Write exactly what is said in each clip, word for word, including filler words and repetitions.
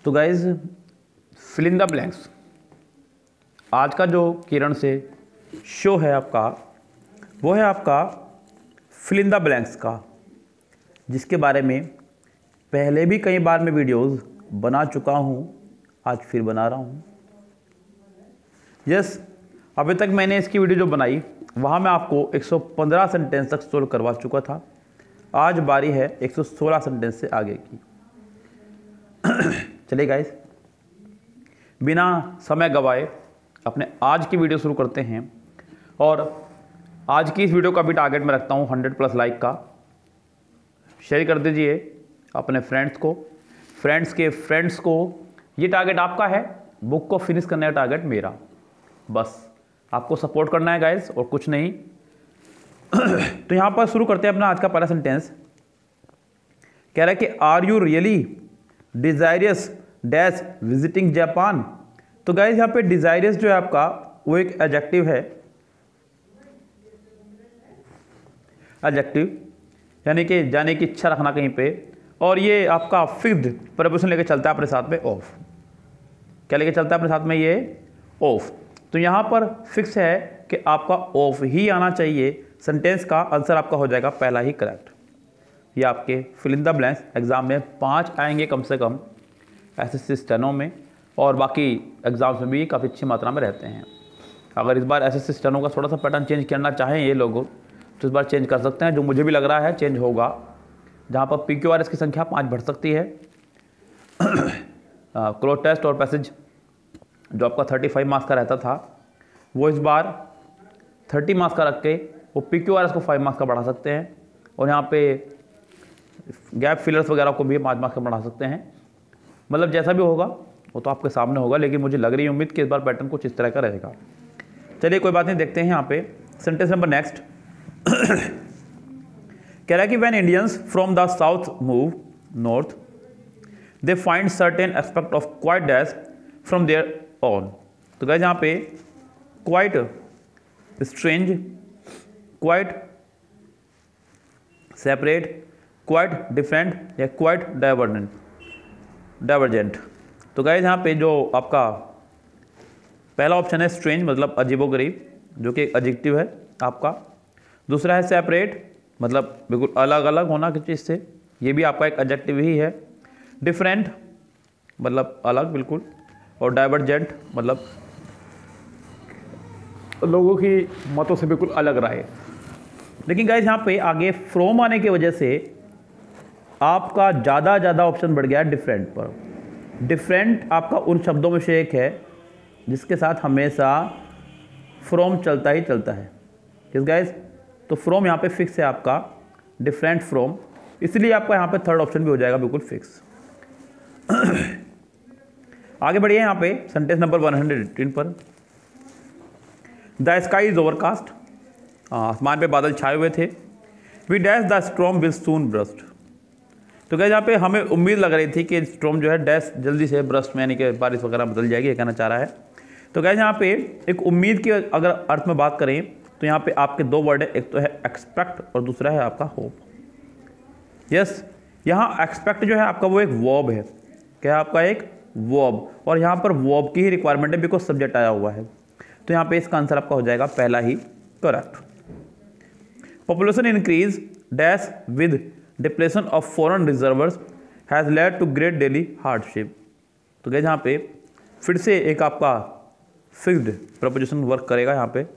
तो guys fill in the blanks, आज का जो किरण से शो है आपका वो है आपका फिल इन द ब्लैंक्स का, जिसके बारे में पहले भी कई बार मैं वीडियोस बना चुका हूँ, आज फिर बना रहा हूँ। यस, अभी तक मैंने इसकी वीडियो जो बनाई वहाँ मैं आपको एक सौ पंद्रह सेंटेंस तक सोल्व करवा चुका था। आज बारी है एक सौ सोलह सेंटेंस से आगे की। चलिए गाइस, बिना समय गवाए अपने आज की वीडियो शुरू करते हैं। और आज की इस वीडियो का भी टारगेट मैं रखता हूँ हंड्रेड प्लस लाइक का। शेयर कर दीजिए अपने फ्रेंड्स को, फ्रेंड्स के फ्रेंड्स को। ये टारगेट आपका है, बुक को फिनिश करने का टारगेट मेरा। बस आपको सपोर्ट करना है गाइस, और कुछ नहीं। तो यहाँ पर शुरू करते हैं अपना आज का पहला सेंटेंस। कह रहा है कि are you really desirous dash visiting Japan. तो गाइस यहाँ पे डिजायरियस जो है आपका वो एक एडजेक्टिव है, एडजेक्टिव यानी कि जाने की इच्छा रखना कहीं पे, और ये आपका फिक्स्ड प्रपोजिशन लेके चलता है अपने साथ में ऑफ। क्या लेके चलता है अपने साथ में? ये ऑफ। तो यहाँ पर फिक्स है कि आपका ऑफ ही आना चाहिए। सेंटेंस का आंसर आपका हो जाएगा पहला ही करेक्ट। ये आपके fill in the blanks exam में पाँच आएंगे कम से कम, एसएससी स्टेनो में, और बाकी एग्जाम्स में भी काफ़ी अच्छी मात्रा में रहते हैं। अगर इस बार एसएससी स्टेनो का थोड़ा सा पैटर्न चेंज करना चाहें ये लोग तो इस बार चेंज कर सकते हैं, जो मुझे भी लग रहा है चेंज होगा, जहाँ पर पी क्यू आर एस की संख्या पाँच बढ़ सकती है। क्लोज टेस्ट और पैसेज जो आपका पैंतीस मार्क्स का रहता था वो इस बार तीस मार्क्स का रख के वो पी क्यू आर एस को पाँच मार्क्स का बढ़ा सकते हैं, और यहाँ पे गैप फिलर्स वगैरह को भी पाँच मार्क्स का बढ़ा सकते हैं। मतलब जैसा भी होगा वो तो आपके सामने होगा, लेकिन मुझे लग रही है उम्मीद कि इस बार पैटर्न कुछ इस तरह का रहेगा। चलिए कोई बात नहीं, देखते हैं यहाँ पे सेंटेंस नंबर नेक्स्ट। कह रहा है कि when Indians from the south move north they find certain aspect of quite dash from their own. तो गाइस यहाँ पे quite strange, quite separate, quite different या क्वाइट डाइवर्जेंट डाइवर्जेंट तो गाइस यहाँ पे जो आपका पहला ऑप्शन है स्ट्रेंज, मतलब अजीबोगरीब, जो कि एक एडजेक्टिव है आपका। दूसरा है सेपरेट, मतलब बिल्कुल अलग अलग होना किसी चीज़ से, ये भी आपका एक एडजेक्टिव ही है। डिफरेंट मतलब अलग बिल्कुल, और डाइवर्जेंट मतलब लोगों की मतों से बिल्कुल अलग राय। लेकिन गाइस यहाँ पे आगे फ्रॉम आने की वजह से आपका ज़्यादा ज़्यादा ऑप्शन बढ़ गया है डिफरेंट पर। डिफरेंट आपका उन शब्दों में से एक है जिसके साथ हमेशा फ्रॉम चलता ही चलता है। किस गाइस? तो फ्रॉम यहाँ पे फिक्स है आपका, डिफरेंट फ्रॉम, इसलिए आपका यहाँ पे थर्ड ऑप्शन भी हो जाएगा बिल्कुल फिक्स। आगे बढ़िए यहाँ पे सेंटेंस नंबर एक सौ अठारह पर। द स्काई इज ओवरकास्ट, आसमान पे बादल छाए हुए थे। We dash the storm will soon burst. तो क्या यहाँ पे हमें उम्मीद लग रही थी कि स्टॉर्म जो है डैश जल्दी से ब्रस्ट में यानी कि बारिश वगैरह बदल जाएगी, ये कहना चाह रहा है। तो क्या यहाँ पे एक उम्मीद की अगर अर्थ में बात करें तो यहाँ पे आपके दो वर्ड है, एक तो है एक्सपेक्ट और दूसरा है आपका होप। यस, यहाँ एक्सपेक्ट जो है आपका वो एक वर्ब है। क्या आपका एक वर्ब, और यहाँ पर वर्ब की ही रिक्वायरमेंट है बिकॉज सब्जेक्ट आया हुआ है। तो यहाँ पे इसका आंसर आपका हो जाएगा पहला ही correct. Population increase dash with depletion of foreign reserves has led to great daily hardship. तो गैस यहाँ पे फिर से एक आपका फिक्स्ड प्रपोजिशन वर्क करेगा यहाँ पे,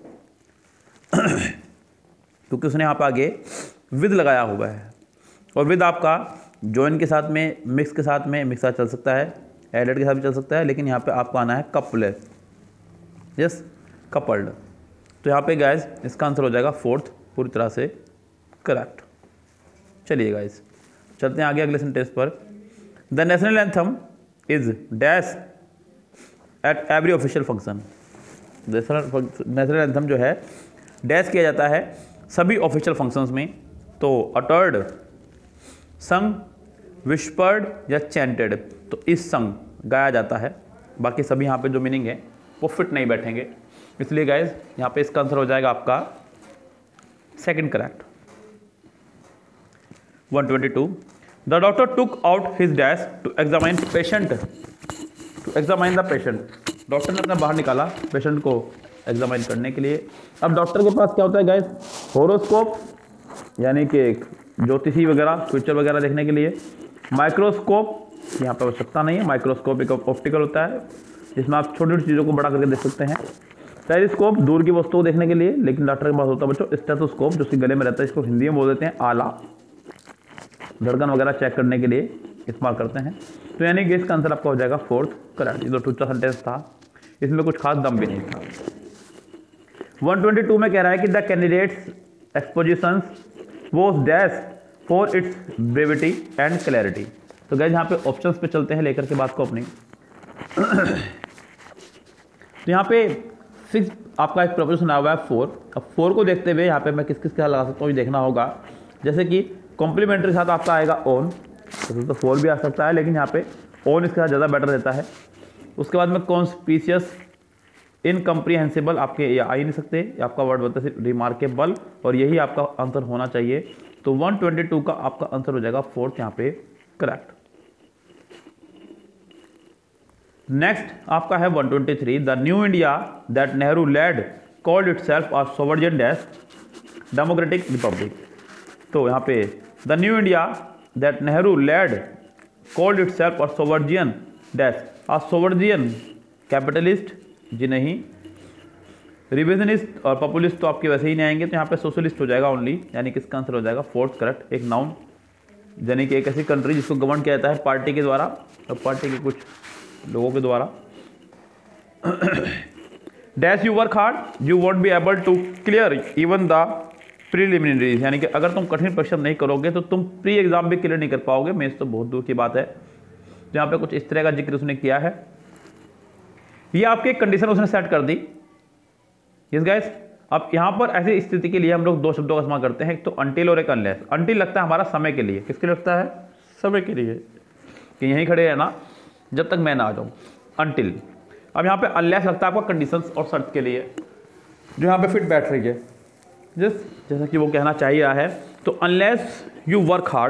क्योंकि उसने यहाँ पे आगे विद लगाया हुआ है, और विद आपका जॉइन के साथ में, मिक्स के साथ में, मिक्स साथ चल सकता है, एडेड के साथ भी चल सकता है, लेकिन यहाँ पे आपको आना है कपल। Yes, coupled. तो यहाँ पे गाइस इसका आंसर हो जाएगा फोर्थ पूरी तरह से करेक्ट। चलिए गाइस चलते हैं आगे अगले सेंटेंस पर। The national anthem is dash at every official function. National anthem जो है डैश किया जाता है सभी ऑफिशियल फंक्शंस में। तो अटर्ड, संग, विस्पर्ड या चैंटेड, तो इस संग गाया जाता है। बाकी सभी यहाँ पे जो मीनिंग है वो फिट नहीं बैठेंगे, इसलिए गाइज यहाँ पे इसका आंसर हो जाएगा आपका सेकंड करेक्ट। एक सौ बाईस the doctor took out his dash to examine patient to examine the patient. Doctor ने अपना बाहर निकाला पेशेंट को एग्जामाइन करने के लिए। अब डॉक्टर के पास क्या होता है गाइस, होरोस्कोप यानी कि ज्योतिषी वगैरह फ्यूचर वगैरह देखने के लिए, माइक्रोस्कोप यहाँ पर आवश्यकता नहीं है, माइक्रोस्कोप एक ऑप्टिकल होता है जिसमें आप छोटी छोटी चीज़ों को बड़ा करके देख सकते हैं, टेलीस्कोप दूर की वस्तुओं को देखने के लिए, लेकिन डॉक्टर के पास होता है बच्चों स्टेथोस्कोप जो उसके गले में रहता है, इसको हिंदी में बोल देते हैं आला, धड़कन वगैरह चेक करने के लिए इस्तेमाल करते हैं। तो यानी कि इसका आंसर आपका हो जाएगा फोर्थ करेक्ट। ये तो टूचा सेंटेंस था, इसमें कुछ खास दम भी नहीं था। वन ट्वेंटी टू में कह रहा है कि the candidate's expositions was dash for its brevity and clarity. तो गाइस यहाँ पे ऑप्शंस पे चलते हैं लेकर के बात को अपनी। तो यहाँ पे सिक्स आपका एक प्रोपोजिशन आया हुआ है फोर। अब फोर को देखते हुए यहाँ पे मैं किस किस के साथ लगा सकता हूँ ये देखना होगा। जैसे कि कॉम्प्लीमेंट्री साथ आपका आएगा ऑन, तो फोर भी आ सकता है लेकिन यहाँ पे ऑन इसके साथ ज़्यादा बेटर रहता है। उसके बाद में कॉन्स्पिशियस, इनकम्प्रीहेंसिबल आपके ये आ ही नहीं सकते, आपका वर्ड बनता है रिमार्केबल, और यही आपका आंसर होना चाहिए। तो वन ट्वेंटी टू का आपका आंसर हो जाएगा फोर्थ यहाँ पे करेक्ट। नेक्स्ट आपका है one twenty three. The new India that Nehru led called itself a sovereign dash democratic republic. तो यहाँ पे the new India that Nehru led called itself a sovereign dash a sovereign capitalist जी नहीं, revisionist और populist तो आपके वैसे ही नहीं आएंगे, तो यहाँ पे सोशलिस्ट हो जाएगा ओनली, यानी कि इसका आंसर हो जाएगा फोर्थ करेक्ट। एक नाउन यानी कि एक ऐसी कंट्री जिसको गवर्न किया जाता है पार्टी के द्वारा और पार्टी के कुछ लोगों के द्वारा। Dash you work hard you won't be able to clear even the preliminaries, यानी कि अगर तुम कठिन परिश्रम नहीं करोगे तो तुम प्री एग्जाम भी क्लियर नहीं कर पाओगे। मेंस तो बहुत दूर की बात है। तो यहाँ पे कुछ इस तरह का जिक्र उसने किया है। ये आपकी एक कंडीशन उसने सेट कर दी। यस गाइस, अब यहाँ पर ऐसी स्थिति के लिए हम लोग दो शब्दों का इस्तेमाल करते हैं, एक तो अनटिल और एक अनलेस। अनटिल लगता है हमारा समय के लिए, किसके लिए लगता है, समय के लिए, कि यहीं खड़े हैं ना जब तक मैं ना आ जाऊँ, अनटिल। अब यहाँ पे अनलेस लगता है आपका कंडीशंस और शर्त के लिए, जो यहाँ पे फिट बैठ रही है, जिस जैसा कि वो कहना चाहिए रहा है। तो unless you work hard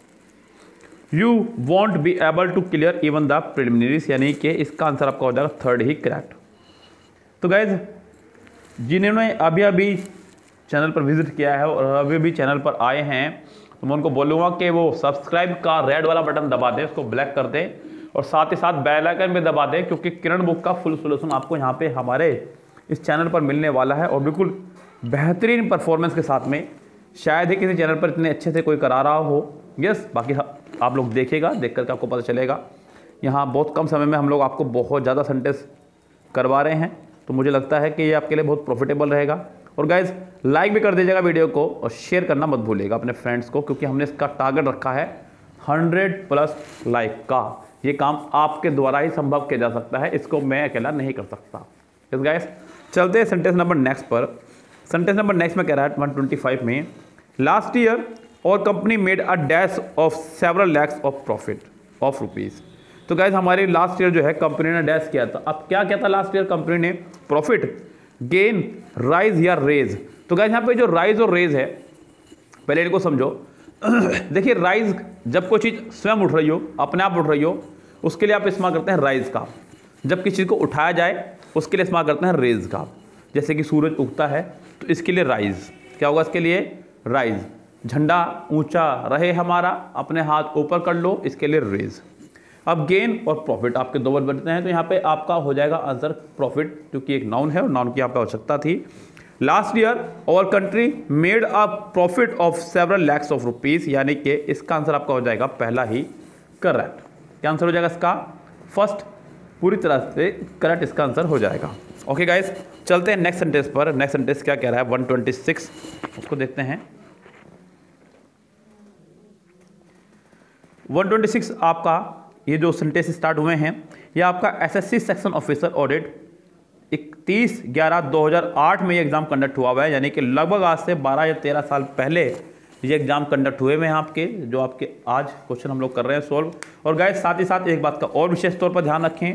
you won't be able to clear even the preliminaries, यानी कि इसका आंसर आपका हो जाएगा थर्ड ही करेक्ट। तो गाइज जिन्होंने अभी अभी चैनल पर विजिट किया है और अभी अभी चैनल पर आए हैं, तो मैं उनको बोलूँगा कि वो सब्सक्राइब का रेड वाला बटन दबा दें, उसको ब्लैक कर दें और साथ ही साथ बेल आइकन भी दबा दें, क्योंकि किरण बुक का फुल सोल्यूशन आपको यहाँ पे हमारे इस चैनल पर मिलने वाला है और बिल्कुल बेहतरीन परफॉर्मेंस के साथ में। शायद ही किसी चैनल पर इतने अच्छे से कोई करा रहा हो। यस, बाकी आप लोग देखिएगा, देख करके आपको पता चलेगा। यहाँ बहुत कम समय में हम लोग आपको बहुत ज़्यादा सेंटेंस करवा रहे हैं, तो मुझे लगता है कि ये आपके लिए बहुत प्रॉफिटेबल रहेगा। और गाइज लाइक भी कर दीजिएगा वीडियो को और शेयर करना मत भूलिएगा अपने फ्रेंड्स को, क्योंकि हमने इसका टारगेट रखा है हंड्रेड प्लस लाइक का। ये काम आपके द्वारा ही संभव किया जा सकता है, इसको मैं अकेला नहीं कर सकता। यस गाइज, चलते हैं सेंटेंस नंबर नेक्स्ट पर। सेंटेंस नंबर नेक्स्ट में कह रहा है वन ट्वेंटी फाइव में, last year our company made a dash of several lakhs of profit of rupees. तो गाइज हमारी लास्ट ईयर जो है कंपनी ने डैश किया था। अब क्या क्या था लास्ट ईयर कंपनी ने, प्रॉफिट, गेन, राइज या रेज। तो गाइज यहाँ पे जो राइज और रेज है, पहले इनको समझो। देखिए राइज जब कोई चीज़ स्वयं उठ रही हो, अपने आप उठ रही हो, उसके लिए आप इस्तेमाल करते हैं राइज का। जब किसी चीज़ को उठाया जाए उसके लिए इस्तेमाल करते हैं रेज का। जैसे कि सूरज उगता है तो इसके लिए राइज, क्या होगा इसके लिए, राइज। झंडा ऊंचा रहे हमारा, अपने हाथ ऊपर कर लो, इसके लिए रेज। अब गेन और प्रॉफिट आपके दो वर्ड बनते हैं, तो यहाँ पे आपका हो जाएगा आंसर प्रॉफिट, क्योंकि एक नाउन है और नाउन की आपको आवश्यकता थी। Last year our country made a profit of several lakhs of rupees, यानी कि इसका आंसर आपका हो जाएगा पहला ही करेक्ट। क्या आंसर हो जाएगा इसका, फर्स्ट पूरी तरह से करेक्ट इसका आंसर हो जाएगा। ओके गाइस, चलते हैं नेक्स्ट सेंटेंस पर। नेक्स्ट सेंटेंस क्या कह रहा है वन ट्वेंटी सिक्स, उसको देखते हैं। वन ट्वेंटी सिक्स आपका ये जो सेंटेंस स्टार्ट हुए हैं, ये आपका एसएससी सेक्शन ऑफिसर ऑडिट इकतीस ग्यारह दो हज़ार आठ में ये एग्जाम कंडक्ट हुआ हुआ है, यानी कि लगभग आज से बारह या तेरह साल पहले ये एग्जाम कंडक्ट हुए हुए हैं आपके, जो आपके आज क्वेश्चन हम लोग कर रहे हैं सोल्व। और गाइस साथ ही साथ एक बात का और विशेष तौर पर ध्यान रखें,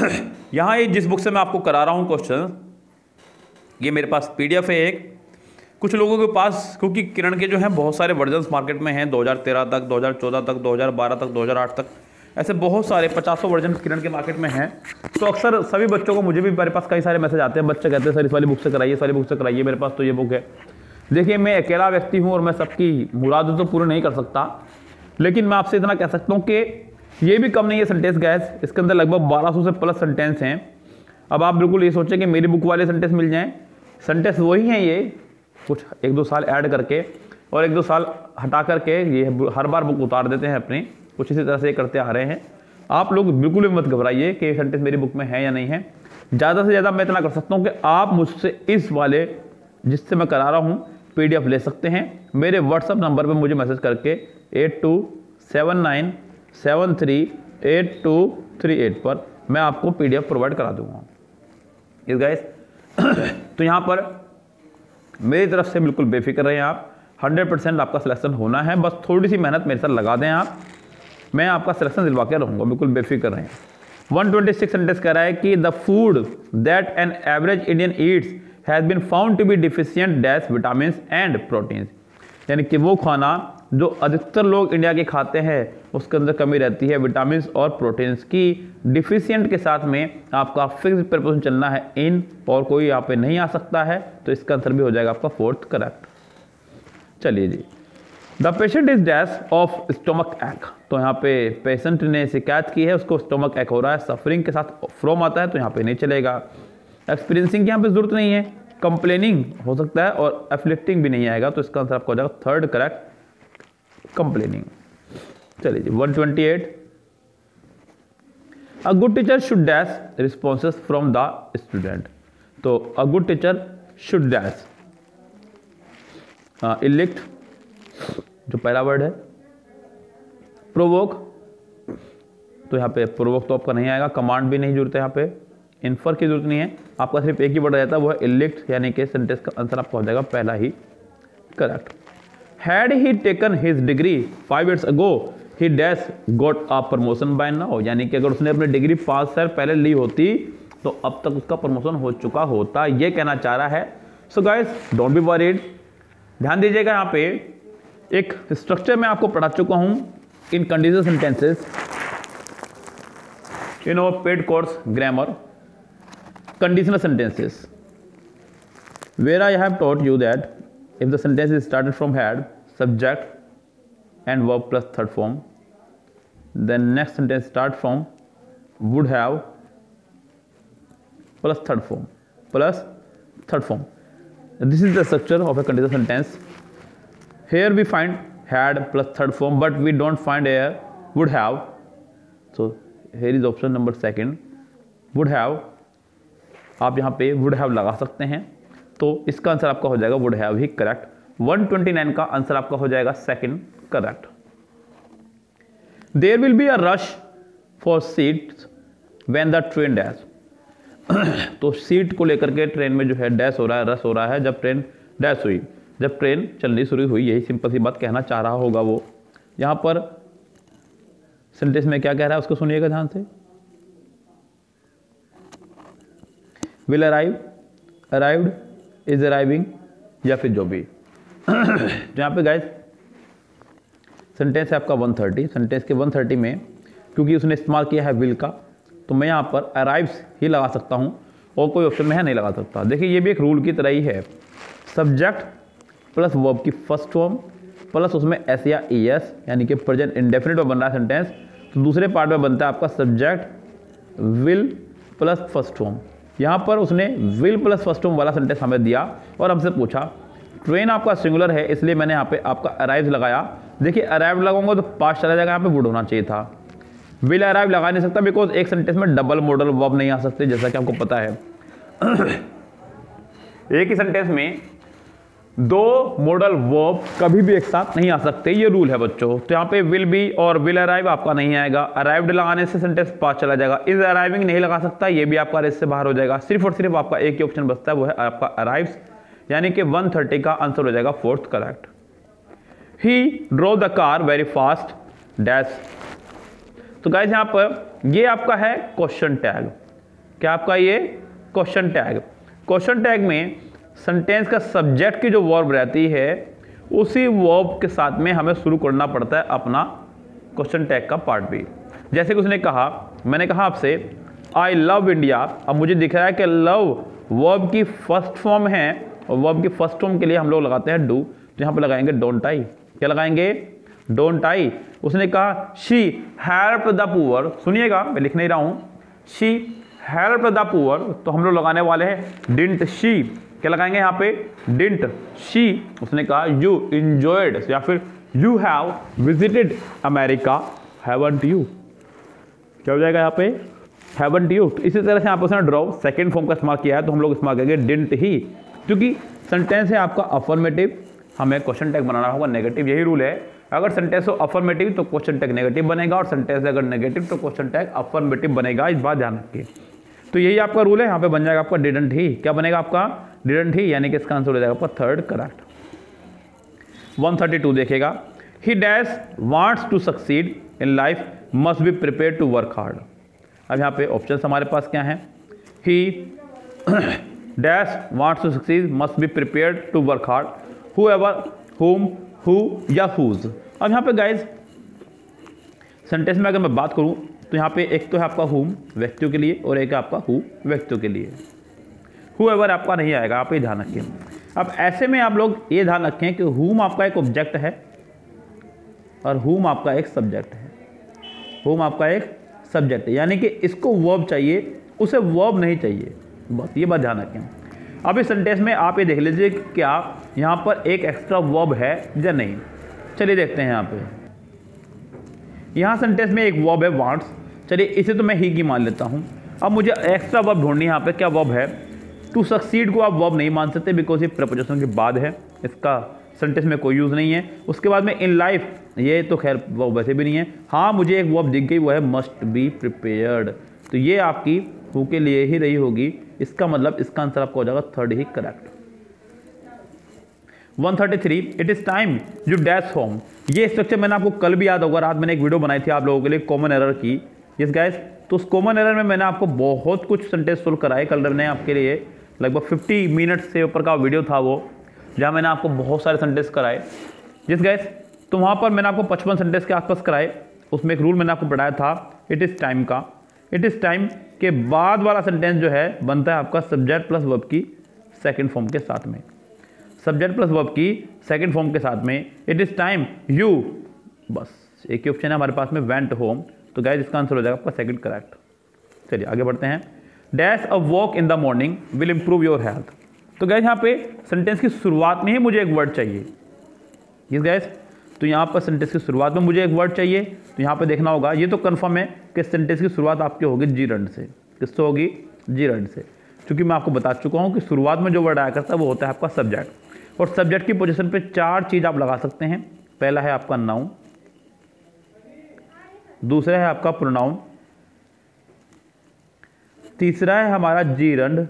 यहाँ ये जिस बुक से मैं आपको करा रहा हूँ क्वेश्चन, ये मेरे पास पीडीएफ है एक, कुछ लोगों के पास, क्योंकि किरण के जो हैं बहुत सारे वर्जन्स मार्केट में हैं, दो हज़ार तेरह तक, दो हज़ार चौदह तक, दो हज़ार बारह तक, दो हज़ार आठ तक, ऐसे बहुत सारे पचासों वर्जन किरण के मार्केट में हैं। तो अक्सर सभी बच्चों को, मुझे भी मेरे पास कई सारे मैसेज आते हैं, बच्चे कहते हैं सर इस वाली बुक से कराइए, इस वाली बुक से कराइए, मेरे पास तो ये बुक है। देखिए मैं अकेला व्यक्ति हूँ और मैं सबकी मुराद तो पूरी नहीं कर सकता, लेकिन मैं आपसे इतना कह सकता हूँ कि ये भी कम नहीं है सेंटेंस गैस, इसके अंदर लगभग बारह सौ से प्लस सेंटेंस हैं। अब आप बिल्कुल ये सोचें कि मेरी बुक वाले सेंटेंस मिल जाएं, सेंटेंस वही हैं, ये कुछ एक दो साल ऐड करके और एक दो साल हटा करके ये हर बार बुक उतार देते हैं अपनी, कुछ इसी तरह से करते आ रहे हैं। आप लोग बिल्कुल भी मत घबराइए कि सेंटेंस मेरी बुक में है या नहीं है। ज़्यादा से ज़्यादा मैं इतना कर सकता हूँ कि आप मुझसे इस वाले जिससे मैं करा रहा हूँ पीडीएफ ले सकते हैं। मेरे व्हाट्सअप नंबर पर मुझे मैसेज करके eight two seven nine seven three eight two three eight पर मैं आपको पीडीएफ प्रोवाइड करा दूंगा। इस गाइस तो यहाँ पर मेरी तरफ से बिल्कुल बेफिक्र रहें आप, हंड्रेड परसेंट आपका सिलेक्शन होना है, बस थोड़ी सी मेहनत मेरे साथ लगा दें आप, मैं आपका सिलेक्शन दिलवा के रहूँगा, बिल्कुल बेफिक्र रहें। वन ट्वेंटी सिक्स सेंटेंस कह रहा है कि the food that an average Indian eats has been found to be deficient dash vitamin and proteins, यानी कि वो खाना जो अधिकतर लोग इंडिया के खाते हैं उसके अंदर कमी रहती है विटामिन और प्रोटीन्स की। डिफिशियंट के साथ में आपका फिक्स प्रपोजन चलना है इन, और कोई यहाँ पे नहीं आ सकता है, तो इसका आंसर भी हो जाएगा आपका फोर्थ करेक्ट। चलिए जी, the patient is dash of stomach एक, तो यहाँ पे पेशेंट ने शिकायत की है, उसको स्टोमक एक हो रहा है, सफरिंग के साथ फ्रॉम आता है तो यहाँ पे नहीं चलेगा। एक्सपीरियंसिंग की यहाँ पे जरूरत नहीं है, कंप्लेनिंग हो सकता है और एफ्लिक्टिंग भी नहीं आएगा, तो इसका आंसर आपको हो जाएगा थर्ड करेक्ट, कंप्लेनिंग। चलिए जी, one twenty eight, a good teacher should dash responses from the student, तो a good teacher should dash elicit जो पहला वर्ड है, प्रोवोक, तो यहाँ पे प्रोवोक तो आपका नहीं आएगा, कमांड भी नहीं जरूरत है, यहाँ पे इन्फर की जरूरत नहीं है, आपका सिर्फ एक ही वर्ड आ जाता है वो है इलिक्ट, यानी कि सेंटेंस का आंसर आपका हो जाएगा पहला ही correct. Had he taken his degree five years ago, he dash got a promotion by now, यानी कि अगर उसने अपनी डिग्री पाँच साल पहले ली होती तो अब तक उसका प्रमोशन हो चुका होता, ये कहना चाह रहा है। So guys don't be worried, ध्यान दीजिएगा, यहाँ पे एक स्ट्रक्चर मैं आपको पढ़ा चुका हूँ in conditional sentences in our paid course grammar conditional sentences, where I have taught you that if the sentence is started from had, subject and verb plus third form, then next sentence start from would have plus third form plus third form. This is the structure of a conditional sentence. Here we find had plus third form, but we don't find here would have. So here is option number second, would have. आप यहाँ पे would have लगा सकते हैं, तो इसका answer आपका हो जाएगा would have he correct. One twenty nine का आंसर आपका हो जाएगा second correct. There will be a rush for seats when the train dash, तो सीट को लेकर के ट्रेन में जो है डैश हो रहा है, रश हो रहा है जब ट्रेन डैश हुई, जब ट्रेन चलनी शुरू हुई, यही सिंपल सी बात कहना चाह रहा होगा वो। यहां पर सेंटेंस में क्या कह रहा है उसको सुनिएगा ध्यान से, will arrive, arrived, is arriving, या फिर जो भी। यहाँ पे गाइस सेंटेंस है आपका वन थर्टी, सेंटेंस के वन थर्टी में क्योंकि उसने इस्तेमाल किया है विल का, तो मैं यहाँ पर अराइव्स ही लगा सकता हूँ और कोई ऑप्शन में है नहीं लगा सकता। देखिए ये भी एक रूल की तरह ही है, सब्जेक्ट प्लस वर्ब की फर्स्ट फॉर्म प्लस उसमें एस या ई एस यानी कि प्रेजेंट इंडेफिनिट में बन रहा है सेंटेंस, तो दूसरे पार्ट में बनता है आपका subject will plus first form. यहाँ पर उसने विल प्लस फर्स्ट फॉर्म वाला सेंटेंस हमें दिया और हमसे पूछा ट्रेन आपका सिंगुलर है, इसलिए मैंने यहाँ पे आपका अराइव लगाया। देखिए अराइव लगाऊंगा तो पास्ट चला जाएगा, यहाँ पे वुड होना चाहिए था। विल अराइव लगा नहीं सकता बिकॉज एक सेंटेंस में डबल मॉडल वर्ब नहीं आ सकते, जैसा कि आपको पता है। एक ही सेंटेंस में दो मॉडल वर्ब कभी भी एक साथ नहीं आ सकते, ये रूल है बच्चों। तो यहाँ पे विल बी और विल अराइव आपका नहीं आएगा, अराइव्ड लगाने से सेंटेंस पास चला जाएगा, इज अराइविंग नहीं लगा सकता, ये भी आपका रेस से बाहर हो जाएगा। सिर्फ और सिर्फ आपका एक ही ऑप्शन बचता है, वो है आपका अराइव्स, यानी कि वन थर्टी का आंसर हो जाएगा fourth correct. He drove the car very fast dash, तो गाइस यहाँ पर ये आपका है क्वेश्चन टैग। क्या आपका ये क्वेश्चन टैग, क्वेश्चन टैग में सेंटेंस का सब्जेक्ट की जो वर्ब रहती है उसी वर्ब के साथ में हमें शुरू करना पड़ता है अपना क्वेश्चन टैग का पार्ट भी। जैसे कि उसने कहा, मैंने कहा आपसे आई लव इंडिया, अब मुझे दिख रहा है कि लव वर्ब की फर्स्ट फॉर्म है और वर्ब की फर्स्ट फॉर्म के लिए हम लोग लगाते हैं डू, तो यहाँ पे लगाएंगे डोंट आई। क्या लगाएंगे? Don't I. उसने कहा शी हेल्प द पुअर, सुनिएगा मैं लिख नहीं रहा हूँ, शी हेल्प द पुअर, तो हम लोग लगाने वाले हैं डिडंट शी। क्या लगाएंगे यहाँ पे? Didn't she. उसने कहा यू इंजॉयड या फिर you have visited America haven't you, क्या हो जाएगा यहाँ पे? Haven't you. इसी तरह से यहाँ पे उसने ड्रॉ सेकेंड फॉर्म का इस्तेमाल किया है, तो हम लोग इस्तेमाल करेंगे डिडंट ही, क्योंकि सेंटेंस है आपका अफर्मेटिव, हमें क्वेश्चन टैग बनाना होगा नेगेटिव, यही रूल है। अगर सेंटेंस हो अफर्मेटिव तो क्वेश्चन टैग नेगेटिव बनेगा, और सेंटेंस अगर नेगेटिव तो क्वेश्चन टैग अफर्मेटिव बनेगा, इस बात ध्यान रखिए। तो यही आपका रूल है, यहाँ पे बन जाएगा आपका डिडंट ही। क्या बनेगा आपका? डिडंट ही, यानी कि इसका आंसर हो जाएगा आपका third correct. One thirty two देखिएगा, he dash wants to succeed in life must be prepare to work hard. अब यहाँ पे ऑप्शन हमारे पास क्या है? He dash wants to succeed must be prepared to work hard, whoever, whom, who या whose। अब यहाँ पे गाइज सेंटेंस में अगर मैं बात करूँ तो यहाँ पे एक तो है आपका whom व्यक्तियों के लिए और एक है आपका who व्यक्तियों के लिए। whoever आपका नहीं आएगा, आप ये ध्यान रखें। अब ऐसे में आप लोग ये ध्यान रखें कि whom आपका एक ऑब्जेक्ट है और whom आपका एक सब्जेक्ट है। whom आपका एक सब्जेक्ट है, यानी कि इसको वर्ब चाहिए, उसे वर्ब नहीं चाहिए, बस ये बात ध्यान रखें। अब इस सेंटेंस में आप ये देख लीजिए क्या यहाँ पर एक एक्स्ट्रा वर्ब है या नहीं। चलिए देखते हैं यहाँ पे, यहाँ सेंटेंस में एक वर्ब है वांट्स, चलिए इसे तो मैं ही की मान लेता हूँ। अब मुझे एक्स्ट्रा वर्ब ढूंढनी है, यहाँ पे क्या वर्ब है? टू सक्सीड को आप वर्ब नहीं मान सकते बिकॉज ये प्रपोजिशन के बाद है, इसका सेंटेंस में कोई यूज़ नहीं है। उसके बाद में इन लाइफ, ये तो खैर वर्ब वैसे भी नहीं है। हाँ मुझे एक वर्ब दिख गई, वो है मस्ट बी प्रिपेयर्ड, तो ये आपकी हु के लिए ही रही होगी, इसका मतलब इसका आंसर आपका हो जाएगा थर्ड ही correct. One thirty three, it is time you dash home. ये स्ट्रक्चर मैंने आपको कल भी याद होगा, रात मैंने एक वीडियो बनाई थी आप लोगों के लिए कॉमन एरर की। यस गाइस, तो उस कॉमन एरर में मैंने आपको बहुत कुछ सेंटेंस सोल्व कराए कल मैंने आपके लिए, लगभग फिफ्टी मिनट से ऊपर का वीडियो था वो, जहाँ मैंने आपको बहुत सारे सेंटेंस कराए। यस गाइस, तो वहाँ पर मैंने आपको पचपन सेंटेंस के आसपास कराए। उसमें एक रूल मैंने आपको पढ़ाया था इट इज़ टाइम का। इट इज़ टाइम के बाद वाला सेंटेंस जो है बनता है आपका सब्जेक्ट प्लस वर्ब की सेकंड फॉर्म के साथ में, सब्जेक्ट प्लस वर्ब की सेकंड फॉर्म के साथ में। इट इज़ टाइम यू, बस एक ही ऑप्शन है हमारे पास में, वेंट होम, तो गाइस इसका आंसर हो जाएगा आपका सेकंड करेक्ट। चलिए आगे बढ़ते हैं। Dash a walk in the morning will improve your health. तो गाइस यहाँ पे सेंटेंस की शुरुआत में ही मुझे एक वर्ड चाहिए। यस गाइस, तो यहाँ पर सेंटेंस की शुरुआत में मुझे एक वर्ड चाहिए, तो यहाँ पे देखना होगा, ये तो कंफर्म है कि सेंटेंस की शुरुआत आपकी होगी जीरंड से। किससे होगी? जीरंड से, क्योंकि मैं आपको बता चुका हूँ कि शुरुआत में जो वर्ड आया करता है वो होता है आपका सब्जेक्ट, और सब्जेक्ट की पोजीशन पे चार चीज़ आप लगा सकते हैं। पहला है आपका नाउन, दूसरा है आपका प्रोनाउन, तीसरा है हमारा जीरंड,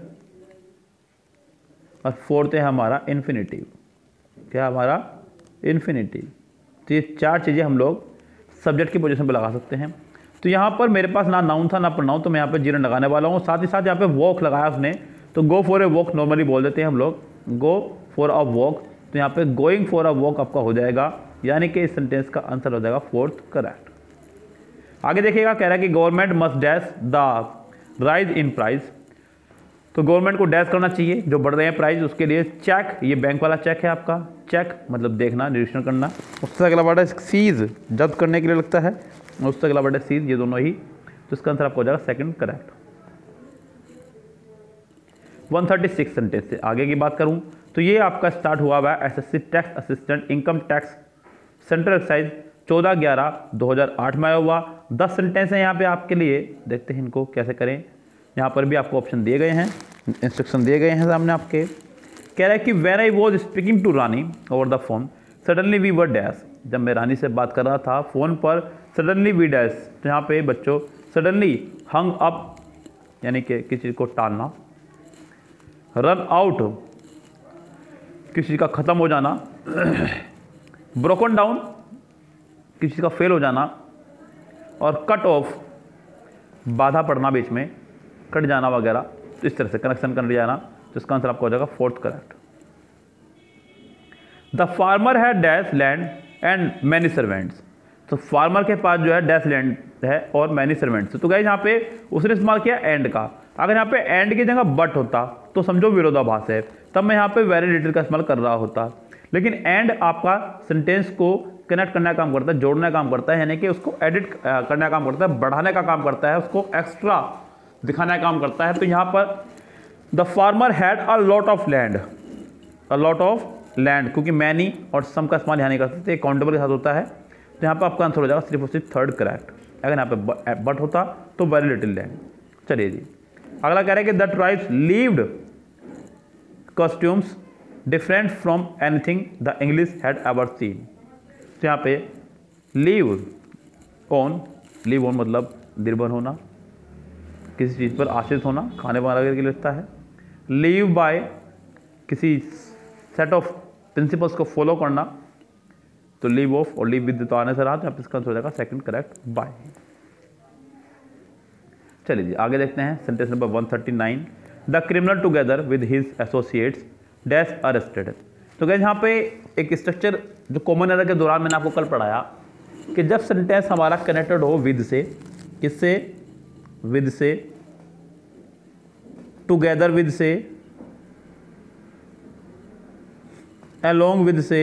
और फोर्थ है हमारा इन्फिनिटिव। क्या हमारा? इन्फिनिटिव। तो ये चार चीज़ें हम लोग सब्जेक्ट की पोजीशन पे लगा सकते हैं। तो यहाँ पर मेरे पास ना नाउन था ना प्रोनाउन, तो मैं यहाँ पे जीरंड लगाने वाला हूँ। साथ ही साथ यहाँ पे वॉक लगाया उसने, तो go for a walk normally बोल देते हैं हम लोग, गो फॉर अ वॉक, तो यहाँ पे गोइंग फॉर अ वॉक आपका हो जाएगा, यानी कि इस सेंटेंस का आंसर हो जाएगा फोर्थ करेक्ट। आगे देखिएगा, कह रहा है कि government must dash the rise in price. तो गवर्नमेंट को डैश करना चाहिए जो बढ़ रहे हैं प्राइस, उसके लिए चेक, ये बैंक वाला चेक है आपका, चेक मतलब देखना, निरीक्षण करना। उससे अगला वर्ड है सीज, जब्त करने के लिए लगता है, उससे अगला वर्ड है सीज, ये दोनों ही, तो इसका आंसर आपको हो जाएगा second correct. One thirty six sentence से आगे की बात करूं तो ये आपका स्टार्ट हुआ हुआ है SSC tax assistant income tax central excise चौदह ग्यारह दो हज़ार आठ में आया हुआ। दस सेंटेंस हैं यहाँ पे आपके लिए, देखते हैं इनको कैसे करें। यहाँ पर भी आपको ऑप्शन दिए गए हैं, इंस्ट्रक्शन दिए गए हैं सामने आपके। कह रहा है कि when I was speaking to Rani over the phone suddenly we were dash. जब मैं रानी से बात कर रहा था फ़ोन पर, सडनली वी डैश, तो यहाँ पे बच्चों सडनली हंग अप यानी कि किसी चीज़ को टालना, रन आउट किसी चीज़ का ख़त्म हो जाना, ब्रोकन डाउन किसी चीज़ का फेल हो जाना, और कट ऑफ बाधा पड़ना, बीच में कट जाना वगैरह, तो इस तरह से कनेक्शन कर जाना। तो इसका आंसर आपका हो जाएगा फोर्थ करेक्ट। द फार्मर है dash land and many servants. तो फार्मर के पास जो है डैश लैंड है और मैनी सर्वेंट्स। तो गाइस यहाँ पे उसने इस्तेमाल किया एंड का। अगर यहाँ पे एंड की जगह बट होता तो समझो विरोधाभास है, तब मैं यहाँ पे वेरी लिटिल का इस्तेमाल कर रहा होता। लेकिन एंड आपका सेंटेंस को कनेक्ट करने का काम करता है, जोड़ने का काम करता है, यानी कि उसको एडिट करने का काम करता है, बढ़ाने का काम करता है, उसको एक्स्ट्रा दिखाने का काम करता है। तो यहाँ पर the farmer had a lot of land, a lot of land, क्योंकि मैनी और सम का इस्तेमाल यहाँ नहीं कर सकते, काउंटेबल के साथ होता है। तो यहाँ पर आपका आंसर हो जाएगा सिर्फ और सिर्फ थर्ड करेक्ट। अगर यहाँ पे बट होता तो वेरी लिटिल लैंड। चलिए जी, अगला कह रहे हैं कि the tribes lived costumes different from anything the English had ever seen. तो यहाँ पे लीव ऑन, लीव ऑन मतलब निर्भर होना, किसी चीज़ पर आश्रित होना, खाने वगैरह के लिए लगता है। लीव बाय किसी सेट ऑफ प्रिंसिपल्स को फॉलो करना, तो लीव ऑफ और लीव विद तो आने से रहा, तो इसका आंसर हो जाएगा सेकंड करेक्ट बाय। चलिए जी आगे देखते हैं sentence number one thirty nine. The criminal together with his associates dash arrested. तो गाइस यहाँ पे एक स्ट्रक्चर जो कॉमन एरर के दौरान मैंने आपको कल पढ़ाया कि जब सेंटेंस हमारा कनेक्टेड हो विद से, किससे, विद से, टुगेदर विद से, along with से,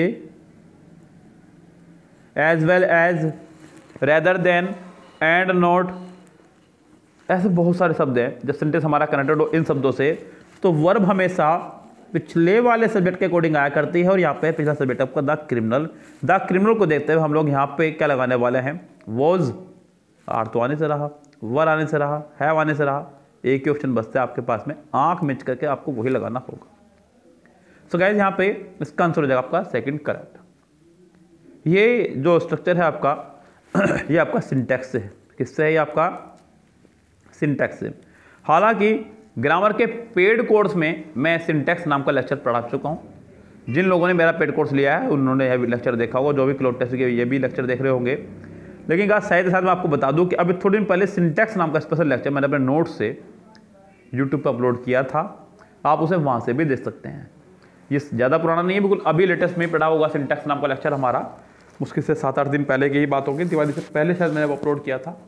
as well as, rather than, and not, ऐसे बहुत सारे शब्द हैं जब सेंटेंस हमारा कनेक्टेड हो इन शब्दों से, तो वर्ब हमेशा पिछले वाले सब्जेक्ट के अकॉर्डिंग आया करती है। और यहाँ पे पिछला सब्जेक्ट आपका द क्रिमिनल, द क्रिमिनल को देखते हुए हम लोग यहाँ पे क्या लगाने वाले हैं, वॉज, आर तो आने से रहा, वर आने से रहा, हैव आने से रहा, एक ही ऑप्शन बचता है आपके पास में, आंख मिच करके आपको वही लगाना होगा। सो गाइस यहाँ पे इसका आंसर हो जाएगा आपका सेकंड करेक्ट। ये जो स्ट्रक्चर है आपका ये आपका सिंटैक्स से है, किससे है, ये आपका सिंटैक्स से। हालांकि ग्रामर के पेड कोर्स में मैं सिंटैक्स नाम का लेक्चर पढ़ा चुका हूँ। जिन लोगों ने मेरा पेड कोर्स लिया है उन्होंने यह लेक्चर देखा होगा, जो भी क्लोज टेस्ट के ये भी लेक्चर देख रहे होंगे। लेकिन गाइस साथ ही साथ मैं आपको बता दूं कि अभी थोड़े दिन पहले सिंटैक्स नाम का स्पेशल लेक्चर मैंने अपने नोट से यूट्यूब पर अपलोड किया था, आप उसे वहाँ से भी देख सकते हैं। ये ज़्यादा पुराना नहीं है, बिल्कुल अभी लेटेस्ट में पढ़ा होगा सिंटैक्स नाम का लेक्चर हमारा, मुश्किल से सात आठ दिन पहले की ही बात होगी, दिवाली से पहले शायद मैंने अपलोड किया था।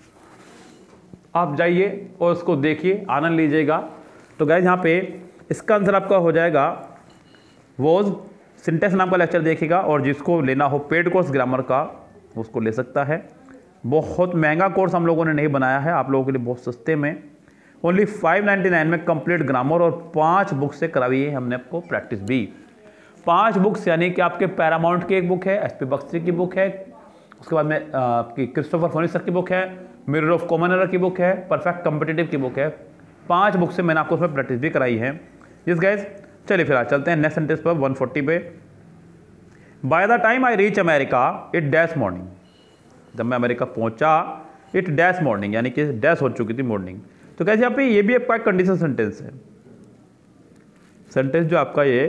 आप जाइए और उसको देखिए, आनंद लीजिएगा। तो गाइस यहाँ पे इसका आंसर आपका हो जाएगा वॉज, सिंटैक्स नाम का लेक्चर देखिएगा, और जिसको लेना हो पेड कोर्स ग्रामर का उसको ले सकता है। बहुत महंगा कोर्स हम लोगों ने नहीं बनाया है, आप लोगों के लिए बहुत सस्ते में, ओनली फाइव नाइन्टी नाइन में कंप्लीट ग्रामर और पांच बुक से कराई है हमने आपको प्रैक्टिस भी। पांच बुक्स यानी कि आपके पैरामाउंट की एक बुक है, एस पी बख्शी की बुक है, उसके बाद में आपकी क्रिस्टोफर फोनी सर की बुक है, मिरर ऑफ कॉमन एरर की बुक है, परफेक्ट कॉम्पिटिटिव की बुक है। पांच बुक से मैंने आपको उसमें प्रैक्टिस भी कराई है। यस गाइस, चलिए फिर आज चलते हैं नेक्स्ट सेंटेंस पर वन फोर्टी पे। By the time I reach America it dash morning. जब मैं अमेरिका पहुंचा इट डैश मॉर्निंग, यानी कि डैश हो चुकी थी मॉर्निंग। तो कैसे यहाँ पे ये भी आपका कंडीशन सेंटेंस है। सेंटेंस जो आपका ये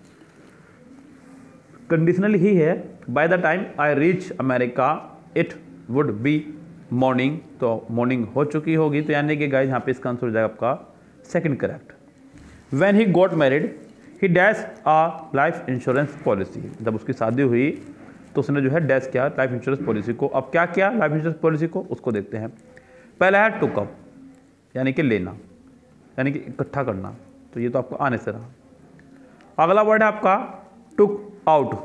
कंडीशनल ही है। By the time I reach America it would be morning, तो मॉर्निंग हो चुकी होगी, तो यानी कि गाइस यहाँ पे इसका आंसर हो जाएगा आपका second correct. When he got married he dash a life insurance policy. जब उसकी शादी हुई तो उसने जो है डैश किया लाइफ इंश्योरेंस पॉलिसी को। अब क्या किया लाइफ इंश्योरेंस पॉलिसी को, उसको देखते हैं। पहला है टुक अप, यानी कि लेना, यानी कि इकट्ठा करना, तो ये तो आपको आने से रहा। अगला वर्ड है आपका टुक आउट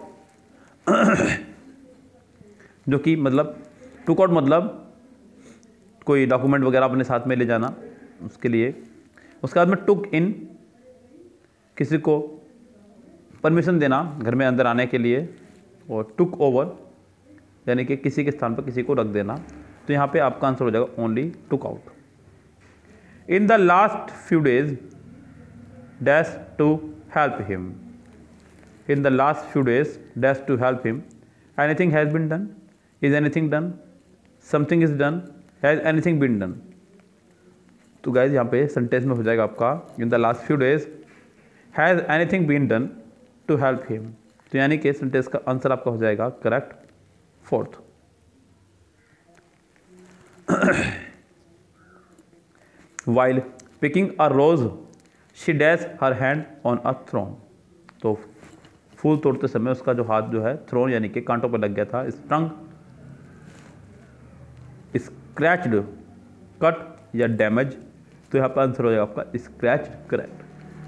जो कि मतलब टुक आउट मतलब कोई डॉक्यूमेंट वगैरह अपने साथ में ले जाना, उसके लिए। उसके बाद में टुक इन, किसी को परमिशन देना घर में अंदर आने के लिए। और टुक ओवर यानी कि किसी के स्थान पर किसी को रख देना। तो यहाँ पे आपका आंसर हो जाएगा only took out. In the last few days dash to help him. In the last few days dash to help him. Anything has been done, is anything done, something is done, has anything been done. तो guys यहाँ पे sentence में हो जाएगा आपका in the last few days has anything been done to help him. तो यानी कि सेंटेंस का आंसर आपका हो जाएगा correct fourth. While picking a rose, she dash her hand on a throne. तो फूल तोड़ते समय उसका जो हाथ जो है थ्रोन यानी कि कांटों पर लग गया था। स्ट्रंग, स्क्रैच्ड, कट या डैमेज। तो यहाँ पर आंसर हो जाएगा आपका scratch, correct.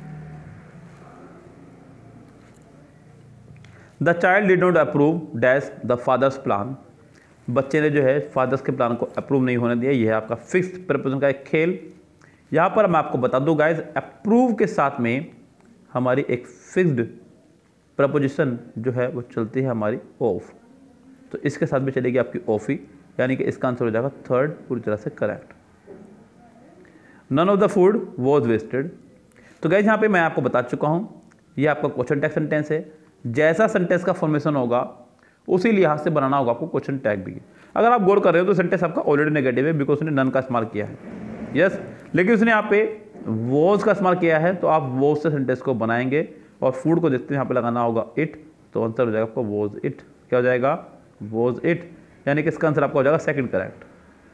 The child did not approve dash the father's plan. बच्चे ने जो है फादर्स के प्लान को अप्रूव नहीं होने दिया। यह है आपका फिक्स्ड प्रपोजिशन का एक खेल। यहाँ पर मैं आपको बता दूं गाइज, अप्रूव के साथ में हमारी एक फिक्स्ड प्रपोजिशन जो है वो चलती है हमारी ऑफ। तो इसके साथ भी चलेगी आपकी ऑफ ही, यानी कि इसका आंसर हो जाएगा थर्ड, पूरी तरह से correct. None of the food was wasted. तो गाइज यहाँ पे मैं आपको बता चुका हूँ, ये आपका क्वेश्चन टैग सेंटेंस है। जैसा सेंटेंस का फॉर्मेशन होगा उसी लिहाज से बनाना होगा आपको क्वेश्चन टैग भी। अगर आप गौर कर रहे हो तो सेंटेंस आपका ऑलरेडी नेगेटिव है, बिकॉज उसने नन का इस्तेमाल किया है, यस yes, लेकिन उसने यहाँ पे वॉज का इस्तेमाल किया है, तो आप वॉज से सेंटेंस को बनाएंगे और फूड को देखते हैं यहाँ पे लगाना होगा इट, तो आंसर हो जाएगा आपका वॉज इट। क्या हो जाएगा? वॉज इट, यानी कि इसका आंसर आपका हो जाएगा सेकंड करेक्ट।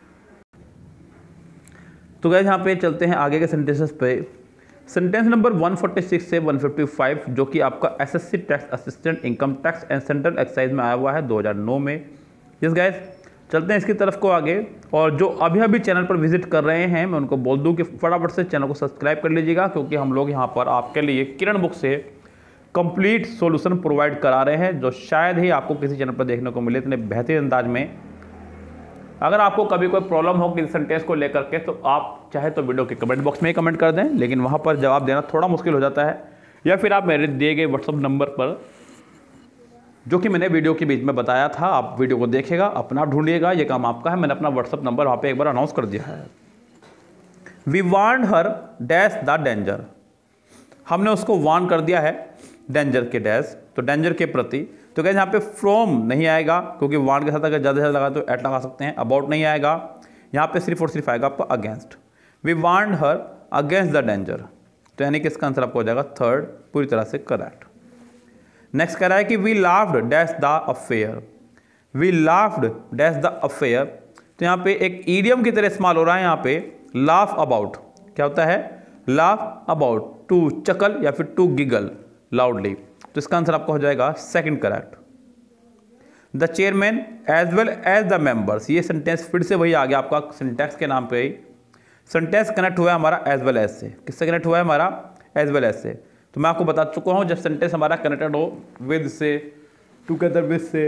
तो गाइस यहाँ पे चलते हैं आगे के सेंटेंसेस पे। सेंटेंस नंबर एक सौ छियालीस से एक सौ पचपन जो कि आपका SSC tax assistant income tax and central excise में आया हुआ है दो हज़ार नौ में। यस गाइस, चलते हैं इसकी तरफ को आगे। और जो अभी अभी चैनल पर विजिट कर रहे हैं, मैं उनको बोल दूं कि फटाफट से चैनल को सब्सक्राइब कर लीजिएगा, क्योंकि हम लोग यहाँ पर आपके लिए किरण बुक से कंप्लीट सॉल्यूशन प्रोवाइड करा रहे हैं, जो शायद ही आपको किसी चैनल पर देखने को मिले इतने बेहतरीन अंदाज में। अगर आपको कभी कोई प्रॉब्लम हो किसी सेंटेंस को लेकर के, तो आप चाहे तो वीडियो के कमेंट बॉक्स में ही कमेंट कर दें, लेकिन वहाँ पर जवाब देना थोड़ा मुश्किल हो जाता है, या फिर आप मेरे दिए गए व्हाट्सअप नंबर पर, जो कि मैंने वीडियो के बीच में बताया था, आप वीडियो को देखिएगा, अपना ढूंढिएगा, ये काम आपका है। मैंने अपना व्हाट्सअप नंबर वहाँ पे एक बार अनाउंस कर दिया है। We warn her dash the danger. हमने उसको वार्न कर दिया है डेंजर के डैश, तो डेंजर के प्रति। तो क्या यहाँ पे फ्रॉम नहीं आएगा, क्योंकि वार्न के साथ अगर ज़्यादा से ज़्यादा लगा तो एट लगा सकते हैं। अबाउट नहीं आएगा, यहाँ पे सिर्फ और सिर्फ आएगा आपका against. We warn her against the danger, तो यानी कि इसका आंसर आपको हो जाएगा थर्ड, पूरी तरह से करेक्ट। नेक्स्ट कह रहा है कि we laughed dash the affair. We laughed dash the affair, तो यहाँ पे एक ईडियम की तरह इस्तेमाल हो रहा है यहाँ पे। लाफ अबाउट क्या होता है? लाफ अबाउट, टू चकल या फिर टू गिगल लाउडली, तो इसका आंसर आपका हो जाएगा second correct. The chairman as well as the members, ये सेंटेंस फिर से वही आ गया आपका सिंटैक्स के नाम पे ही। सेंटेंस कनेक्ट हुआ है हमारा एज वेल एज से। किससे कनेक्ट हुआ है हमारा? एज वेल एज से। तो मैं आपको बता चुका हूं, जब सेंटेंस हमारा कनेक्टेड हो विद से, टुगेदर विद से,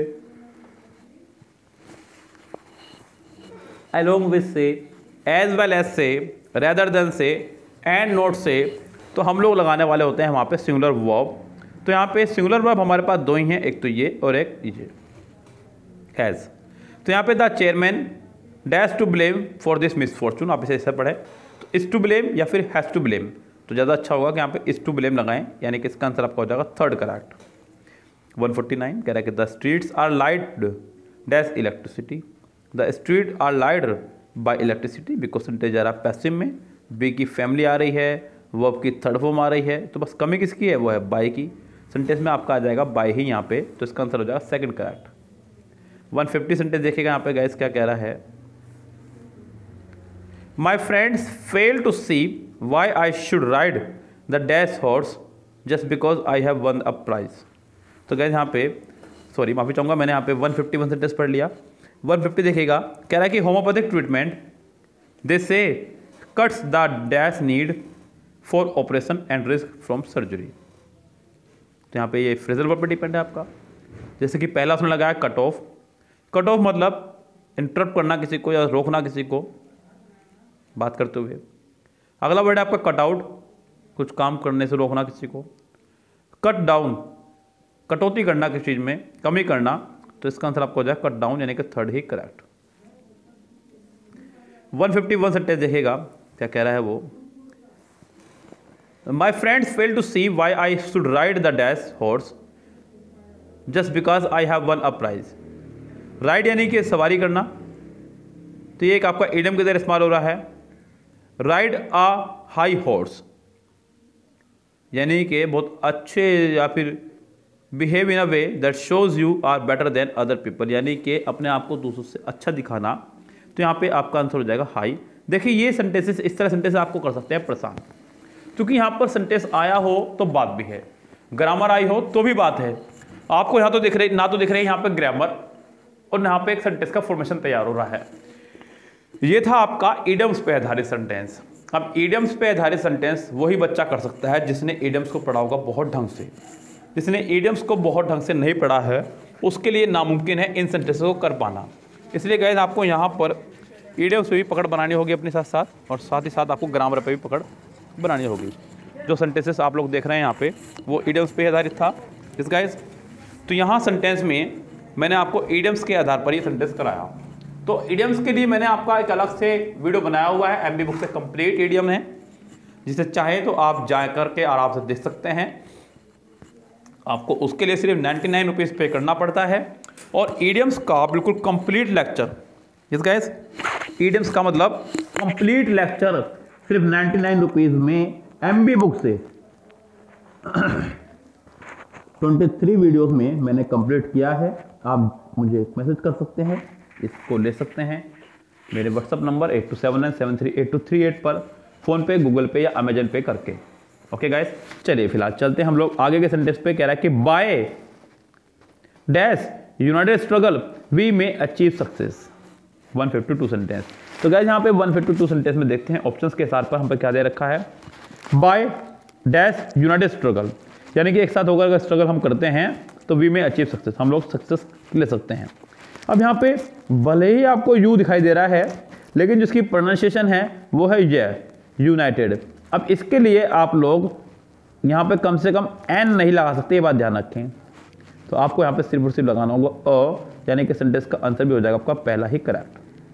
अलोंग विद से, एज वेल एज से, रेदर देन से, एंड नॉट से, तो हम लोग लगाने वाले होते हैं वहाँ पे सिंगुलर वर्ब। तो यहाँ पे सिंगुलर वर्ब हमारे पास दो ही हैं, एक तो ये और एक ये हैज़। तो यहाँ पे the chairman dash to blame for this misfortune, आप इसे ऐसे पढ़े तो इज टू ब्लेम या फिर हैज़ टू ब्लेम, तो ज़्यादा अच्छा होगा कि यहाँ पे इज टू ब्लेम लगाएं, यानी कि इसका आंसर आपका हो जाएगा थर्ड करेक्ट। एक सौ उनचास कह रहा है कि the streets are light dash electricity. The street are light by electricity because sentence जा रहा है पैसिव में। बी की फैमिली आ रही है, वर्ब की थर्ड फॉर्म आ रही है, तो बस कमी किसकी है? वो है बाय की। सेंटेंस में आपका आ जाएगा बाय ही यहाँ पे, तो इसका आंसर हो जाएगा सेकंड करेक्ट। एक सौ पचास सेंटेंस देखिएगा यहाँ पे गाइस क्या कह रहा है। My friends fail to see why I should ride the dash horse just because I have won a prize. तो गाइस यहाँ पे सॉरी माफी चाहूँगा, मैंने यहाँ पे एक सौ इक्यावन सेंटेंस पढ़ लिया। एक सौ पचास देखिएगा, कह रहा है कि homeopathic treatment they say cuts the dash need for operation and risk from surgery. तो यहाँ पे ये फ्रेजल वर्ब पे डिपेंड है आपका। जैसे कि पहला उसने लगाया कट ऑफ। कट ऑफ मतलब इंटरप्ट करना किसी को या रोकना किसी को बात करते हुए। अगला वर्ड है आपका कट आउट, कुछ काम करने से रोकना किसी को। कट डाउन, कटौती करना किसी चीज़ में, कमी करना, तो इसका आंसर आपको हो जाए कट डाउन, यानी कि थर्ड ही करेक्ट। एक सौ इक्यावन सेंटेंस देखेगा क्या कह रहा है वो। My friends fail to see why I should ride the dash horse just because I have won a prize. Ride यानी कि सवारी करना, तो ये एक आपका इडियम की तरह इस्तेमाल हो रहा है। राइड अ हाई हॉर्स यानी कि बहुत अच्छे या फिर behave in a way that shows you are better than other people, यानी कि अपने आप को दूसरों से अच्छा दिखाना। तो यहाँ पे आपका आंसर हो जाएगा हाई। देखिए ये सेंटेंसेस, इस तरह सेंटेंस आपको कर सकते हैं परेशान, क्योंकि यहाँ पर सेंटेंस आया हो तो बात भी है। ग्रामर आई हो तो भी बात है। आपको यहाँ तो दिख रही ना तो दिख रही है यहाँ पे ग्रामर और यहाँ पे एक सेंटेंस का फॉर्मेशन तैयार हो रहा है। ये था आपका इडियम्स पे आधारित सेंटेंस। अब इडियम्स पे आधारित सेंटेंस वही बच्चा कर सकता है जिसने इडियम्स को पढ़ा होगा बहुत ढंग से। जिसने इडियम्स को बहुत ढंग से नहीं पढ़ा है उसके लिए नामुमकिन है इन सेंटेंसेस को कर पाना। इसलिए गाइस आपको यहाँ पर इडियम्स पे भी पकड़ बनानी होगी अपने साथ साथ, और साथ ही साथ आपको ग्रामर पे भी पकड़ बनानी होगी। जो सेंटेंसेस आप लोग देख रहे हैं यहाँ पे वो इडियम्स पे आधारित था इस गाइस। तो यहाँ सेंटेंस में मैंने आपको इडियम्स के आधार पर ही सेंटेंस कराया। तो इडियम्स के लिए मैंने आपका एक अलग से वीडियो बनाया हुआ है, एमबी बुक से कंप्लीट इडियम है, जिसे चाहे तो आप जा करके आराम से देख सकते हैं। आपको उसके लिए सिर्फ नाइन्टी नाइन रुपीज़ पे करना पड़ता है। और इडियम्स का बिल्कुल complete lecture, yes guys, idioms का मतलब कंप्लीट लेक्चर सिर्फ नाइन्टी नाइन रुपीज़ में एमबी बुक से तेईस वीडियोस में मैंने कंप्लीट किया है। आप मुझे मैसेज कर सकते हैं, इसको ले सकते हैं मेरे WhatsApp number eight two seven nine seven three eight two three eight पर, फ़ोन पे, गूगल पे या अमेजन पे करके। ओके गाइस, चलिए फिलहाल चलते हैं हम लोग आगे के सेंटेंस पे। कह रहा है कि by dash united struggle we में achieve success. One fifty two sentence. तो गाइस यहाँ पे वन फिफ्टी टू सेंटेंस में देखते हैं ऑप्शंस के साथ पर हम पे क्या दे रखा है। बाय डैश यूनाइटेड स्ट्रगल, यानी कि एक साथ होकर अगर स्ट्रगल हम करते हैं तो वी में अचीव सक्सेस, हम लोग सक्सेस ले सकते हैं। अब यहाँ पे भले ही आपको यू दिखाई दे रहा है लेकिन जिसकी प्रोनाउंसिएशन है वो है ये यूनाइटेड। अब इसके लिए आप लोग यहाँ पे कम से कम एन नहीं लगा सकते, ये बात ध्यान रखें। तो आपको यहाँ पे सिर्फ और सिर्फ लगाना होगा अ, यानी कि सेंटेंस का आंसर भी हो जाएगा आपका पहला ही correct.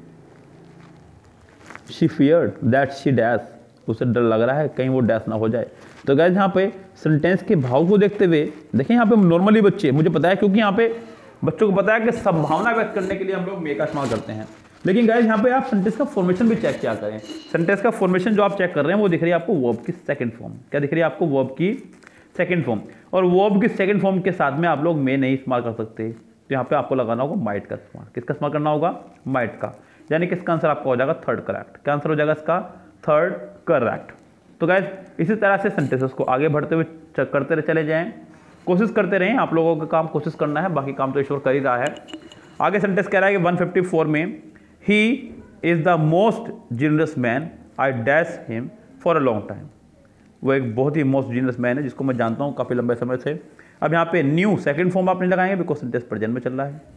She feared that she dash, उसे डर लग रहा है कहीं वो डैश ना हो जाए। तो गाइस यहाँ पे सेंटेंस के भाव को देखते हुए देखें, यहाँ पे नॉर्मली बच्चे, मुझे पता है क्योंकि यहाँ पे बच्चों को पता है कि संभावना व्यक्त करने के लिए हम लोग मे का इस्तेमाल करते हैं, लेकिन गाइस यहाँ पे आप सेंटेंस का फॉर्मेशन भी चेक क्या करें। सेंटेंस का फॉर्मेशन जो आप चेक कर रहे हैं वो दिख रही है आपको वर्ब की सेकंड फॉर्म। क्या दिख रही है आपको? वर्ब की सेकंड फॉर्म। और वर्ब की सेकंड फॉर्म के साथ में आप लोग मे नहीं इस्तेमाल कर सकते, तो यहाँ पे आपको लगाना होगा माइट का इस्तेमाल। किसका इस्तेमाल करना होगा? माइट का। यानी कि इसका आंसर आपका हो जाएगा थर्ड करेक्ट। क्या आंसर हो जाएगा इसका? Third correct. तो गाइस इसी तरह से सेंटेंसेस को आगे बढ़ते हुए चेक करते चले जाएं, कोशिश करते रहें। आप लोगों का काम कोशिश करना है, बाकी काम तो ईश्वर कर ही रहा है। आगे सेंटेंस कह रहा है कि वन फिफ्टी फोर में ही is the most genius man I dash him for a long time. वो एक बहुत ही मोस्ट जीनियस मैन है जिसको मैं जानता हूँ काफ़ी लंबे समय से। अब यहाँ पे न्यू सेकंड फॉर्म आप नहीं लगाएंगे बिकॉज सेंटेंस प्रेजेंट में चल रहा है।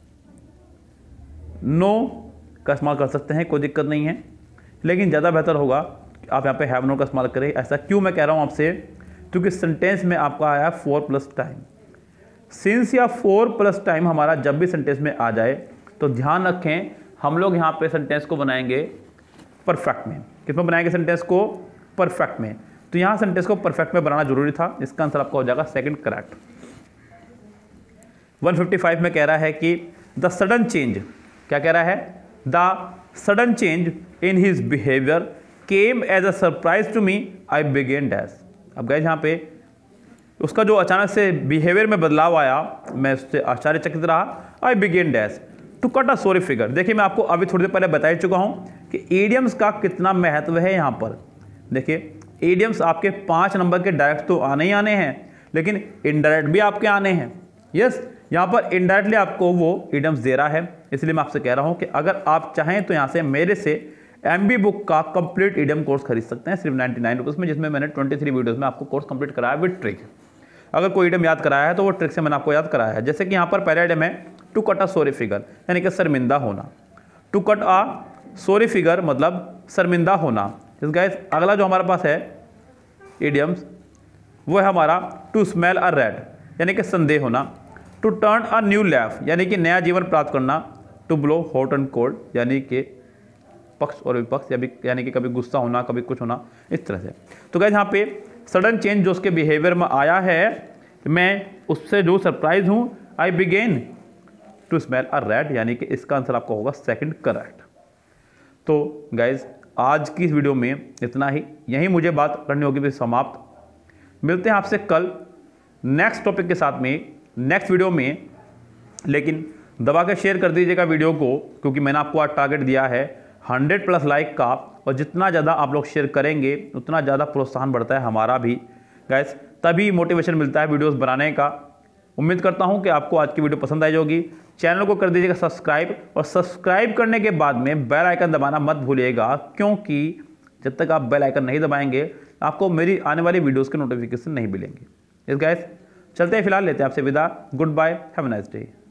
नो का इस्तेमाल कर सकते हैं, कोई दिक्कत नहीं है, लेकिन ज़्यादा बेहतर होगा कि आप यहाँ पे हैव नो का इस्तेमाल करें। ऐसा क्यों मैं कह रहा हूँ आपसे? क्योंकि सेंटेंस में आपका आया फोर प्लस टाइम। सिंस या फोर प्लस टाइम हमारा जब भी सेंटेंस में आ जाए तो ध्यान रखें हम लोग यहाँ पे सेंटेंस को बनाएंगे परफेक्ट में। किसमें बनाएंगे सेंटेंस को? परफेक्ट में। तो यहाँ सेंटेंस को परफेक्ट में बनाना जरूरी था। इसका आंसर आपका हो जाएगा second correct. One fifty five में कह रहा है कि द सडन चेंज, क्या कह रहा है? The sudden change in his behaviour came as a surprise to me I began dash. अब गाइस यहाँ पे उसका जो अचानक से बिहेवियर में बदलाव आया, मैं उससे आश्चर्यचकित रहा। I began dash to cut a sorry figure. देखिए मैं आपको अभी थोड़ी देर पहले बता ही चुका हूँ कि इडियम्स का कितना महत्व है यहाँ पर। देखिए इडियम्स आपके पाँच नंबर के डायरेक्ट तो आने ही आने हैं, लेकिन इनडायरेक्ट भी आपके आने हैं। यस, यहाँ पर इनडायरेक्टली आपको वो इडियम्स दे रहा है। इसलिए मैं आपसे कह रहा हूँ कि अगर आप चाहें तो यहाँ से मेरे से एमबी बुक का कंप्लीट इडियम कोर्स खरीद सकते हैं सिर्फ नाइन्टी नाइन रुपीज़ में, जिसमें मैंने ट्वेंटी थ्री वीडियोज़ में आपको कोर्स कंप्लीट कराया विद ट्रिक। अगर कोई इडियम याद कराया है तो वो ट्रिक से मैंने आपको याद कराया है। जैसे कि यहाँ पर पहला इडियम है to cut a sorry figure, यानी कि शर्मिंदा होना। To cut a sorry figure मतलब शर्मिंदा होना। इस गाइस अगला जो हमारे पास है इडियम्स वो है हमारा टू स्मेल अ रेड, यानी कि संदेह होना। To turn a new life, यानी कि नया जीवन प्राप्त करना। To blow hot and cold, यानी कि पक्ष और विपक्ष, या भी यानी कि कभी गुस्सा होना कभी कुछ होना, इस तरह से। तो गाइस यहाँ पे सडन चेंज जो उसके बिहेवियर में आया है, मैं उससे जो सरप्राइज हूँ, I began to smell a red, यानी कि इसका आंसर आपका होगा सेकंड करेक्ट। तो गाइस आज की इस वीडियो में इतना ही, यही मुझे बात करनी होगी फिर समाप्त। मिलते हैं आपसे कल नेक्स्ट टॉपिक के साथ में नेक्स्ट वीडियो में, लेकिन दबा के शेयर कर दीजिएगा वीडियो को, क्योंकि मैंने आपको आज टारगेट दिया है हंड्रेड प्लस लाइक का, और जितना ज़्यादा आप लोग शेयर करेंगे उतना ज़्यादा प्रोत्साहन बढ़ता है हमारा भी। गाइस तभी मोटिवेशन मिलता है वीडियोस बनाने का। उम्मीद करता हूं कि आपको आज की वीडियो पसंद आई होगी। चैनल को कर दीजिएगा सब्सक्राइब, और सब्सक्राइब करने के बाद में बेल आइकन दबाना मत भूलिएगा, क्योंकि जब तक आप बेल आइकन नहीं दबाएंगे आपको मेरी आने वाली वीडियोस के नोटिफिकेशन नहीं मिलेंगे। इस गाइस चलते हैं, फिलहाल लेते हैं आपसे विदा। Goodbye, have a nice day.